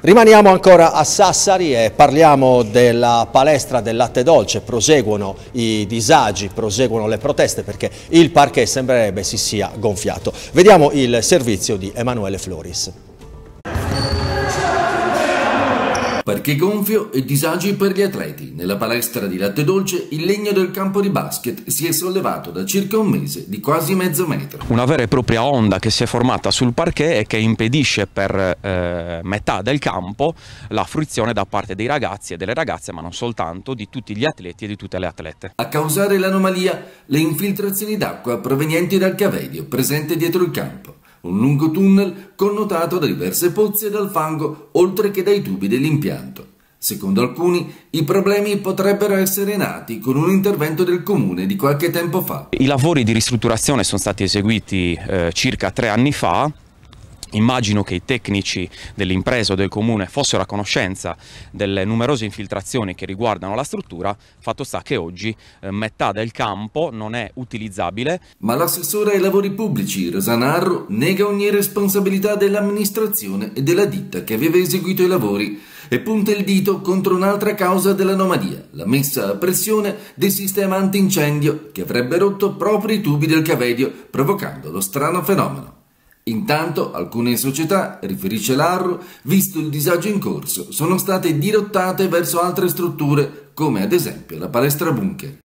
Rimaniamo ancora a Sassari e parliamo della palestra del latte dolce. Proseguono i disagi, proseguono le proteste perché il parquet sembrerebbe si sia gonfiato. Vediamo il servizio di Emanuele Floris. Parquet gonfio e disagi per gli atleti. Nella palestra di latte dolce il legno del campo di basket si è sollevato da circa un mese di quasi mezzo metro. Una vera e propria onda che si è formata sul parquet e che impedisce per metà del campo la fruizione da parte dei ragazzi e delle ragazze, ma non soltanto, di tutti gli atleti e di tutte le atlete. A causare l'anomalia le infiltrazioni d'acqua provenienti dal cavedio presente dietro il campo. Un lungo tunnel connotato da diverse pozze e dal fango, oltre che dai tubi dell'impianto. Secondo alcuni, i problemi potrebbero essere nati con un intervento del comune di qualche tempo fa. I lavori di ristrutturazione sono stati eseguiti circa 3 anni fa. Immagino che i tecnici dell'impresa o del comune fossero a conoscenza delle numerose infiltrazioni che riguardano la struttura. Fatto sta che oggi metà del campo non è utilizzabile. Ma l'assessore ai lavori pubblici Rosanna Arro nega ogni responsabilità dell'amministrazione e della ditta che aveva eseguito i lavori e punta il dito contro un'altra causa dell'anomalia, la messa a pressione del sistema antincendio che avrebbe rotto proprio i tubi del cavedio, provocando lo strano fenomeno. Intanto alcune società, riferisce l'Arro, visto il disagio in corso, sono state dirottate verso altre strutture, come ad esempio la palestra bunker.